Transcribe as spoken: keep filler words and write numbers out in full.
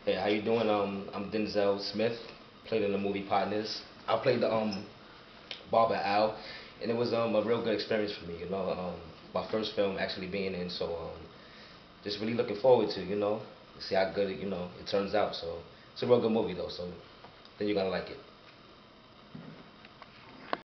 Hey, how you doing? Um, I'm Denzel Smith. Played in the movie Partners. I played the um Barber Al, and it was um a real good experience for me. You know, um, my first film actually being in, so um, just really looking forward to you know see how good it, you know it turns out. So it's a real good movie though. So then you're gonna like it.